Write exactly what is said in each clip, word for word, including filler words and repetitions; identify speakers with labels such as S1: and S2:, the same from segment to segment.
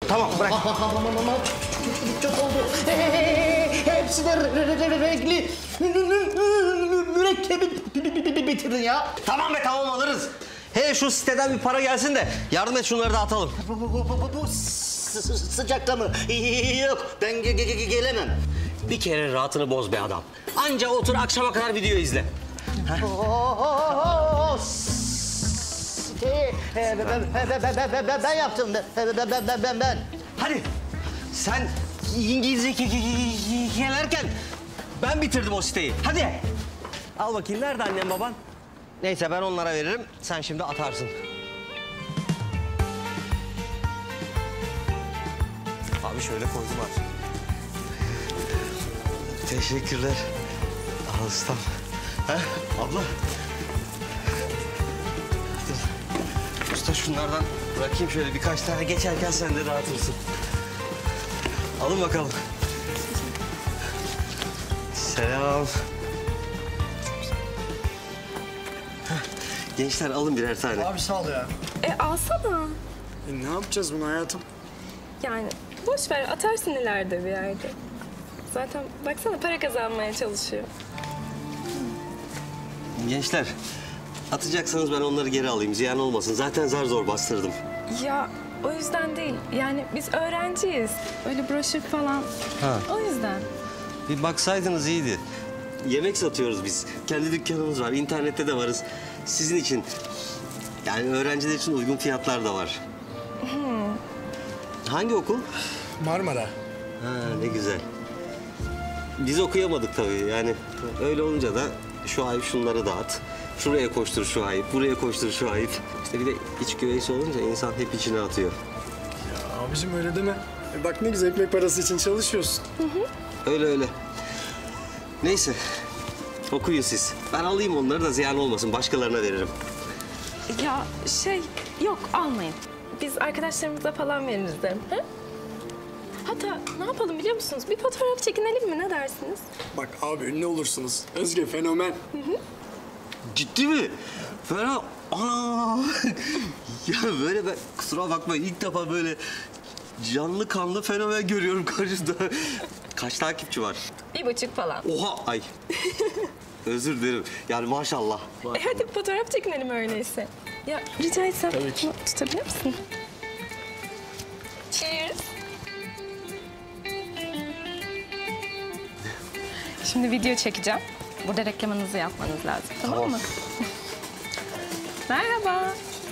S1: Tamam bırak.
S2: Çok oldu. Hepsi de renkli. Mürekkebi bitirdin ya.
S1: Tamam be tamam alırız. He şu siteden bir para gelsin de yardım et şunları da atalım.
S2: Bu, bu, bu, bu, bu sıcakta mı? Yok ben ge ge gelemem.
S1: Bir kere rahatını boz be adam. Anca otur akşama kadar video izle.
S2: Ben, ben, ben yaptım. Ben, ben, ben, ben, ben.
S1: Hadi sen İngilizce gelerken ben bitirdim o siteyi. Hadi. Al bakayım nerede annem baban? Neyse ben onlara veririm. Sen şimdi atarsın. Abi şöyle koydum abi. Teşekkürler. Al ustam. Ha abla. Dur. Usta şunlardan bırakayım şöyle birkaç tane geçerken sen de dağıtırsın. Alın bakalım. Selam. Gençler alın birer tane.
S3: Abi sağ ol ya.
S4: E alsana.
S3: E, ne yapacağız bunu hayatım?
S4: Yani boş ver, atarsın ileride bir yerde. Zaten baksana para kazanmaya çalışıyor.
S1: Gençler atacaksanız ben onları geri alayım. Ziyan olmasın. Zaten zar zor bastırdım.
S4: Ya o yüzden değil. Yani biz öğrenciyiz. Öyle broşür falan.
S1: Ha.
S4: O yüzden.
S1: Bir baksaydınız iyiydi. Yemek satıyoruz biz. Kendi dükkanımız var. İnternette de varız. Sizin için yani öğrenciler için uygun fiyatlar da var. Hmm. Hangi okul?
S3: Marmara.
S1: Ha ne güzel. Biz okuyamadık tabii. Yani öyle olunca da şu ayıp şunları dağıt. Şuraya koştur şu ayıp, buraya koştur şu ayıp. İşte bir de iç güveysi olunca insan hep içine atıyor.
S3: Ya abicim öyle deme. E, bak ne güzel ekmek parası için çalışıyorsun.
S4: Hı hı.
S1: Öyle öyle. Neyse. Okuyun siz. Ben alayım onları da ziyan olmasın. Başkalarına veririm.
S4: Ya şey yok almayın. Biz arkadaşlarımıza falan veririz derim. He? Hatta ne yapalım biliyor musunuz? Bir fotoğraf çekinelim mi? Ne dersiniz?
S3: Bak abi ünlü olursunuz. Özge fenomen.
S4: Hı hı.
S1: Ciddi mi? Fena. Ana. Ya böyle ben kusura bakmayın ilk defa böyle canlı kanlı fenomen görüyorum karşımda. Kaç takipçi var?
S4: Bir buçuk falan.
S1: Oha ay. Özür dilerim. Yani maşallah.
S4: E hadi fotoğraf çekinelim öyleyse. Ya rica etsem
S3: Tabii ki.
S4: tutabilir misin? Cheers. Şimdi video çekeceğim. Burada reklamınızı yapmanız lazım. Tamam,
S1: Tamam.
S4: mı? Merhaba.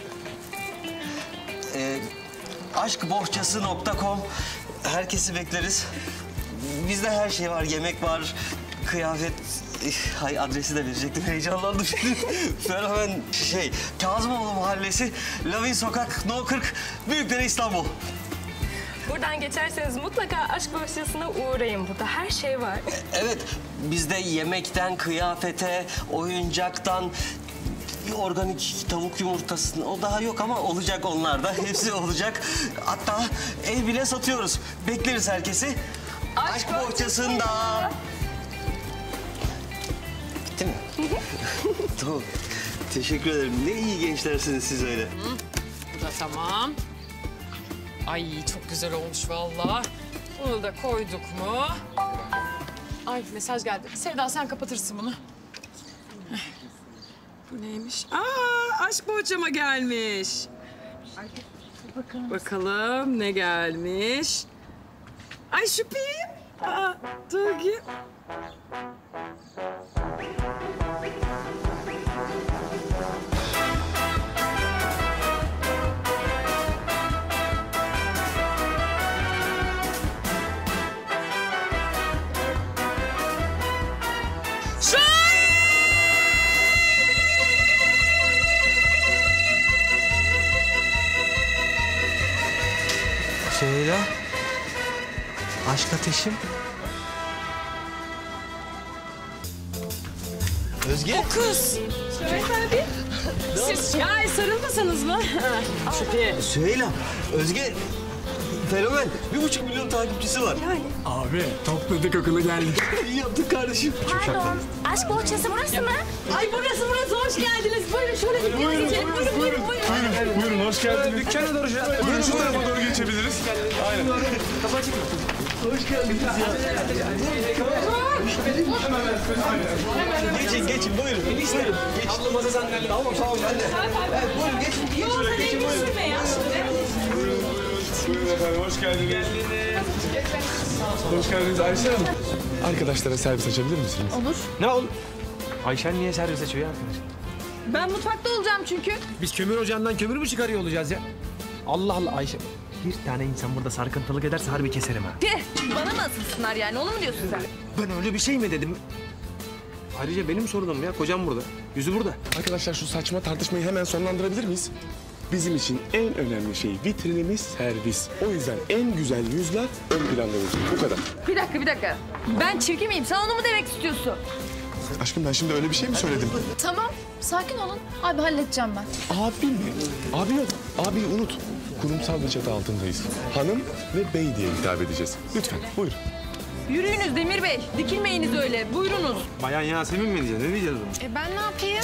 S1: Ee, aşkbohçası nokta com herkesi bekleriz. Bizde her şey var. Yemek var, kıyafet. Hay adresi de verecektim. Heyecanlandım şimdi. Fenomen şey, Kazımoğlu Mahallesi, Lavin Sokak, No kırk, Büyükdere İstanbul.
S4: Buradan geçerseniz mutlaka aşk bohçasına uğrayın. Burada her şey var.
S1: Evet, bizde yemekten, kıyafete, oyuncaktan, organik tavuk yumurtasını, o daha yok ama olacak onlar da. Hepsi olacak. Hatta ev bile satıyoruz. Bekleriz herkesi. Aşk, Aşk bohçasında. Bitti mi? Tamam. Teşekkür ederim. Ne iyi gençlersiniz siz öyle.
S5: Hı, bu da tamam. Ay çok güzel olmuş vallahi. Bunu da koyduk mu? Ay mesaj geldi. Sevda sen kapatırsın bunu. Heh. Bu neymiş? Aa aşk bohçama gelmiş. Bakalım. Bakalım ne gelmiş. Ay şüpheyim. Aa dur git.
S1: Süheyla. Aşk ateşim. Özge.
S5: O kız.
S4: Evet abi.
S5: Siz ya sarılmasanız mı? Şüphe.
S1: Süheyla. Özge. Fenomen. Bir buçuk milyon takipçisi var.
S3: Abi topladık okula geldik.
S1: İyi yaptık kardeşim.
S4: Pardon. Aşk bohçası burası mı?
S5: Ay burası burası hoş geldiniz. Buyurun şöyle bir buyurun, geçelim. Buyurun buyurun buyurun.
S6: Buyurun, buyurun hoş geldiniz. Dükkana doğru Buyurun şu tarafa doğru geçebiliriz. Aynen.
S1: Hoş geldiniz ya. Geçin geçin buyurun. Buyurun. Geçin.
S3: Abla masa sandalye. Tamam tamam ben de.
S1: Evet, buyurun geçin.
S5: Yok sen
S1: Geçin
S5: elini
S1: buyurun.
S5: sürme ya şimdi.
S6: Buyurun, buyurun efendim hoş geldiniz. Hoş geldiniz Ayşe Hanım. Arkadaşlara servis açabilir misiniz?
S7: Ne olur? Ayşen niye servis açıyor ya arkadaş?
S5: Ben mutfakta olacağım çünkü.
S7: Biz kömür ocağından kömür mü çıkarıyor olacağız ya? Allah Allah Ayşe. Bir tane insan burada sarkıntılık ederse harbi keserim ha.
S5: Bana mı asılsınlar yani onu mu diyorsun sen?
S7: Ben öyle bir şey mi dedim? Ayrıca benim sorunum ya. Kocam burada. Yüzü burada.
S6: Arkadaşlar şu saçma tartışmayı hemen sonlandırabilir miyiz? Bizim için en önemli şey vitrinimiz servis. O yüzden en güzel yüzler ön planda olacak. Bu kadar.
S5: Bir dakika bir dakika. Ben çirkin miyim? Sen onu mu demek istiyorsun?
S6: Aşkım ben şimdi öyle bir şey mi söyledim?
S8: Tamam, sakin olun. Abi halledeceğim ben.
S6: Abi mi? Abi yok. Abi unut. Kurumsal bir çatı altındayız. Hanım ve bey diye hitap edeceğiz. Lütfen buyur.
S5: Yürüyünüz Demir Bey. Dikilmeyiniz öyle. Buyurunuz.
S7: Bayan Yasemin mi diyeceğiz? Ne diyeceğiz bunu?
S8: E ben ne yapayım?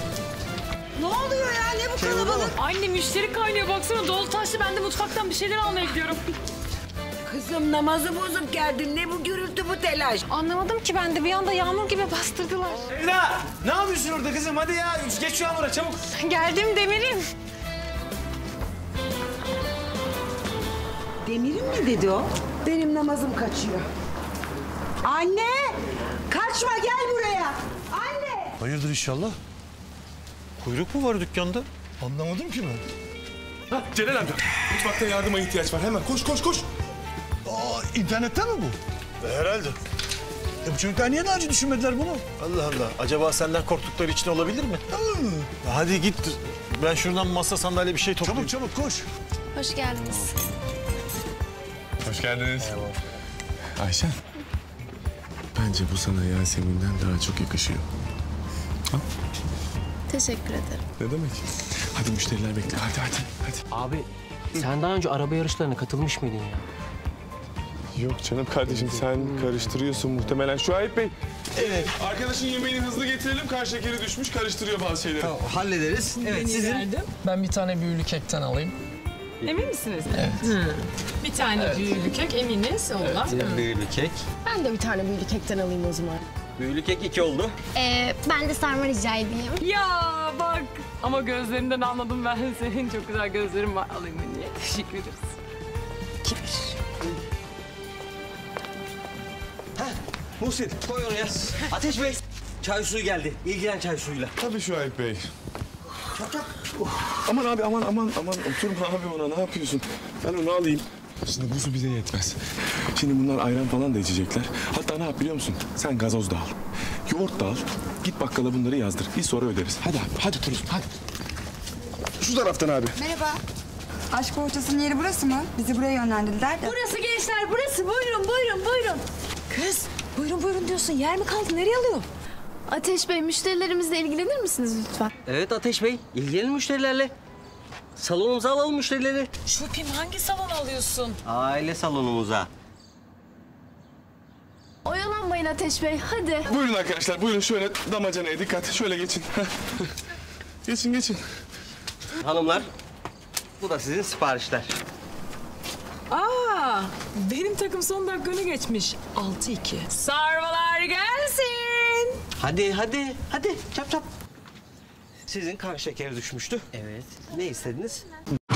S5: Anne müşteri kaynıyor. Baksana dolu taşlı. Ben de mutfaktan bir şeyler almaya gidiyorum.
S9: Kızım namazı bozup geldin. Ne bu gürültü, bu telaş?
S8: Anlamadım ki ben de bir anda yağmur gibi bastırdılar.
S7: Eda! Ne yapıyorsun orada kızım? Hadi ya. Geç şu yağmura çabuk.
S8: Geldim Demir'im.
S9: Demir'im mi dedi o? Benim namazım kaçıyor. Anne! Kaçma, gel buraya. Anne!
S10: Hayırdır inşallah? Kuyruk mu var dükkanda? Anlamadım ki ben.
S6: Ha, Celal amca. Mutfakta yardıma ihtiyaç var. Hemen koş koş koş.
S10: Aa, internetten mi bu? Herhalde. E bu çocuklar niye daha önce düşünmediler bunu? Allah Allah. Acaba senden korktukları için olabilir mi? Hadi git. Ben şuradan masa sandalye bir şey toplayayım. Çabuk çabuk koş.
S8: Hoş geldiniz.
S6: Hoş geldiniz. Ayşen. Bence bu sana Yasemin'den daha çok yakışıyor. Ha?
S8: Teşekkür ederim.
S6: Ne demek? Hadi müşteriler bekliyor. Hadi hadi hadi.
S11: Abi sen daha önce araba yarışlarına katılmış mıydın ya?
S6: Yok canım kardeşim sen karıştırıyorsun muhtemelen. Şuayb Bey. Evet. Arkadaşın yemeğini hızlı getirelim. Kan şekeri düşmüş karıştırıyor bazı şeyleri.
S1: Tamam, hallederiz. Evet sizin.
S3: Ben bir tane büyülü kekten alayım.
S5: Emin misiniz? Evet. Bir tane büyülü kek eminiz. Onlar.
S1: Büyülü kek.
S8: Ben de bir tane büyülü kekten alayım o zaman.
S1: Büyülü kek iki oldu.
S8: Ee, ben de sarma rica edeyim.
S5: Ya bak. Ama gözlerinden anladım ben senin. Çok güzel gözlerin var. Alayım ben diye. Teşekkür ederiz.
S1: Muhsin koy oraya. Ateş Bey. Çay suyu geldi. İlgilen çay suyuyla.
S6: Tabii Şuayb Bey. Aman abi aman aman aman oturma abi ona ne yapıyorsun? Ben onu alayım. Şimdi bu su bize yetmez. Şimdi bunlar ayran falan da içecekler. Hatta ne yap biliyor musun? Sen gazoz da al. Yoğurt da al. Git bakkala bunları yazdır. Biz sonra öderiz. Hadi abi hadi Turuz hadi. Şu taraftan abi.
S12: Merhaba. Aşk bohçasının yeri burası mı? Bizi buraya yönlendirdiler de.
S9: Burası gençler, burası. Buyurun, buyurun, buyurun. Kız, buyurun buyurun diyorsun. Yer mi kaldı? Nereye alıyor?
S8: Ateş Bey, müşterilerimizle ilgilenir misiniz lütfen?
S1: Evet Ateş Bey. İlgilenin müşterilerle. Salonumuza alalım müşterileri.
S5: Şupim hangi salon alıyorsun?
S1: Aile salonumuza.
S8: Oyalanmayın Ateş Bey, hadi.
S6: Buyurun arkadaşlar buyurun şöyle damacanaya dikkat. Şöyle geçin. geçin geçin.
S1: Hanımlar. Bu da sizin siparişler.
S5: Aa, benim takım son dakika öne geçmiş. altı iki. Sarmalar gelsin.
S1: Hadi hadi hadi çap çap. Sizin kan şekeri düşmüştü. Evet. Ne istediniz?